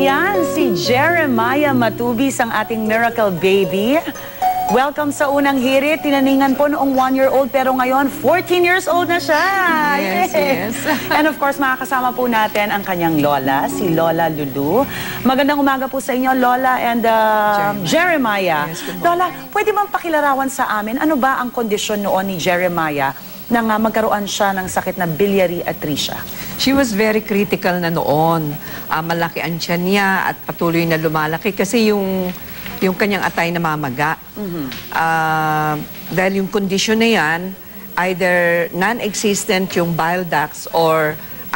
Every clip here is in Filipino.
Ayan, si Jeremiah Matubis ang ating miracle baby. Welcome sa unang hirit. Tinaningan po noong 1-year-old pero ngayon 14 years old na siya. Yes, yes. And of course, makakasama po natin ang kanyang lola, si Lola Lulu. Magandang umaga po sa inyo, Lola and Jeremiah. Yes, good morning. Lola, pwede bang pakilarawan sa amin, ano ba ang kondisyon noon ni Jeremiah nang magkaroon siya ng sakit na biliary atresia? She was very critical na noon. Malaki ang tiyan niya at patuloy na lumalaki kasi yung kanyang atay na mamaga. Dahil yung condition na yan, either non-existent yung bile ducts or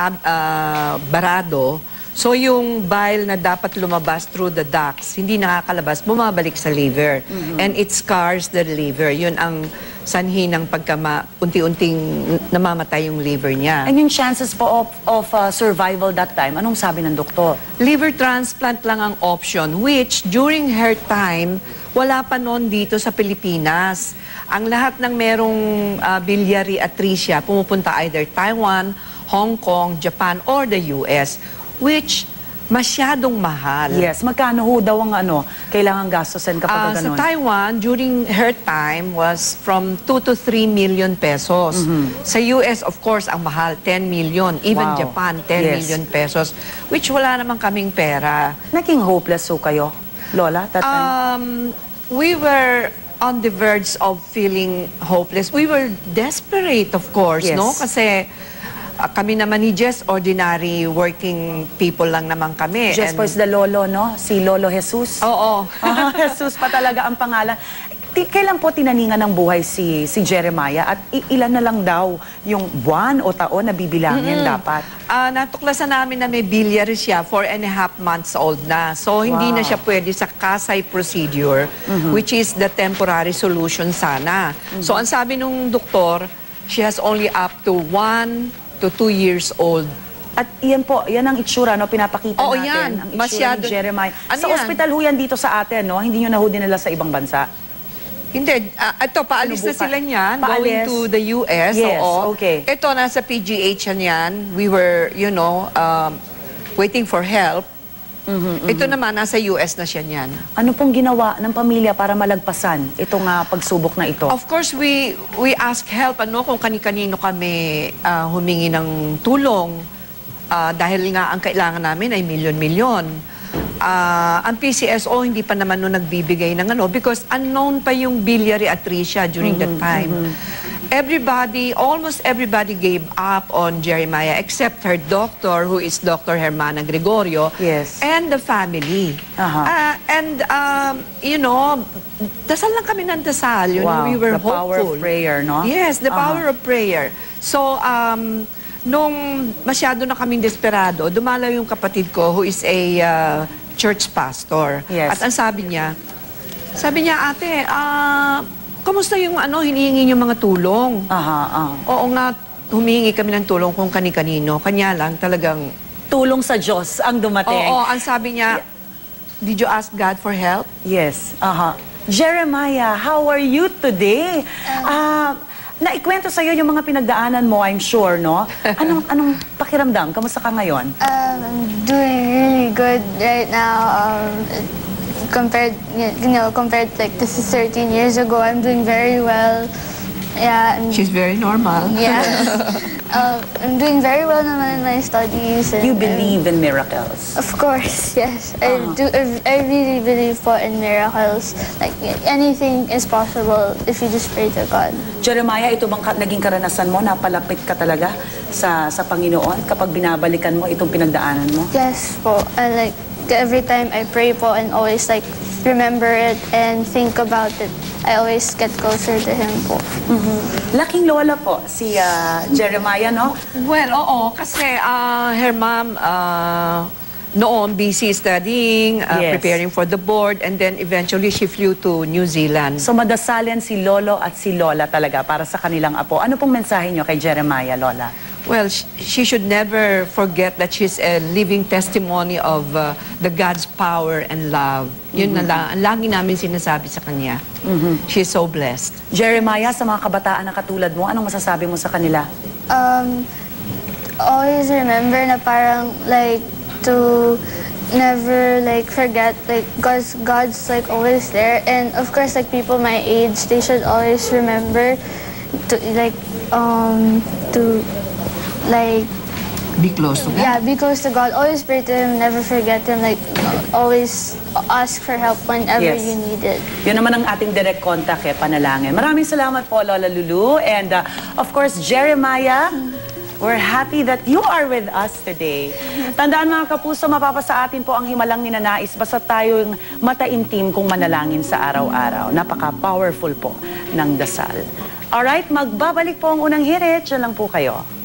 barado. So yung bile na dapat lumabas through the ducts, hindi nakakalabas, bumabalik sa liver. And it scars the liver. Yun ang sanhi ng unti-unting namamatay yung liver niya. And yung chances po of survival that time, anong sabi ng doktor? Liver transplant lang ang option, which during her time, wala pa noon dito sa Pilipinas. Ang lahat ng merong biliary atresia, pumupunta either Taiwan, Hong Kong, Japan, or the US, which masyadong mahal. Yes, magkano ho daw ang kailangan gastusin kapag Sa ganun? Taiwan, during her time, was from 2 to 3 million pesos. Sa US, of course, ang mahal, 10 million. Even Wow. Japan, 10 Yes. million pesos. Which wala namang kaming pera. Naging hopeless ho kayo, Lola, that time? We were on the verge of feeling hopeless. We were desperate, of course, Yes. no? Kasi kami naman ni Jess, ordinary working people lang naman kami. Just for the lolo, no? Si Lolo Jesus. Oo. Jesus pa talaga ang pangalan. Kailan po tinaningan ng buhay si Jeremiah at ilan na lang daw yung buwan o taon na bibilangin dapat? Natuklasan namin na may biliary siya, 4.5 months old na. So, hindi na siya pwede sa Kasai procedure, which is the temporary solution sana. So, ang sabi nung doktor, she has only up to 1 to 2 years old. At yan po, yan ang itsura, no? Pinapakita Oo, natin. yan. Ang itsura Masyado- ni Jeremiah. Ano Sa yan? ospital ho yan dito sa atin, no? Hindi nyo na ho dinala sa ibang bansa. Hindi. Ito, paalis na Sinubukan. sila niyan. Paalis? Going to the US. Yes, oo. okay. Ito, nasa PGH yan. We were, waiting for help. Ito naman, nasa US na siya niyan. Ano pong ginawa ng pamilya para malagpasan itong pagsubok na ito? Of course, we ask help kung kani-kanino kami humingi ng tulong dahil nga ang kailangan namin ay milyon-milyon. Ang PCSO hindi pa naman nagbibigay ng because unknown pa yung biliary atresia during that time. Almost everybody gave up on Jeremiah except her doctor, who is Dr. Hermana Gregorio, Yes. and the family. Dasal lang kami ng dasal. Wow, We were the power hopeful. of prayer, no? Yes, the power of prayer. So, nung masyado na kaming desperado, dumalaw yung kapatid ko who is a church pastor. Yes. At ang sabi niya, ate, kamusta yung hinihingi yung mga tulong? Oo nga, humingi kami ng tulong kung kani-kanino. Kanya lang talagang... Tulong sa Diyos ang dumating. Oo, ang sabi niya, did you ask God for help? Yes. Jeremiah, how are you today? Naikwento sa'yo yung mga pinagdaanan mo, I'm sure, no? Anong pakiramdam? Kamusta ka ngayon? I'm doing really good right now. Compared like this is 13 years ago, I'm doing very well. Yeah. She's very normal. Yeah. I'm doing very well naman in my studies. And, You believe in miracles? Of course, yes. I do. I really believe po in miracles. Like anything is possible if you just pray to God. Jeremiah, ito bang naging karanasan mo? Napalapit ka talaga sa Panginoon kapag binabalikan mo itong pinagdaanan mo? Yes po. And like every time I pray po and always like remember it and think about it, I always get closer to Him po. Laking lola po, si Jeremiah, no? Well, oo, kasi her mom noon busy studying, Yes. preparing for the board, and then eventually she flew to New Zealand. So madasalin si Lolo at si Lola talaga para sa kanilang apo. Ano pong mensahe nyo kay Jeremiah, Lola? Well, she should never forget that she's a living testimony of the God's power and love. Yun na lang, ang lagi namin sinasabi sa kanya. She's so blessed. Jeremiah, sa mga kabataan na katulad mo, anong masasabi mo sa kanila? Always remember na parang like to never like forget like God's like always there, and of course like people my age, they should always remember to like Be close to God. yeah, be close to God, always pray to Him, never forget Him, like always ask for help whenever Yes. you need it. Yun naman ang ating direct contact, panalangin. Maraming salamat po, Lola Lulu. And of course, Jeremiah, we're happy that you are with us today. Tandaan mga kapuso, mapapasa atin po ang himalang ninanais basta tayong mataimtim kung manalangin sa araw-araw. Napaka-powerful po ng dasal. Alright, magbabalik po ang unang hirit. Diyan lang po kayo.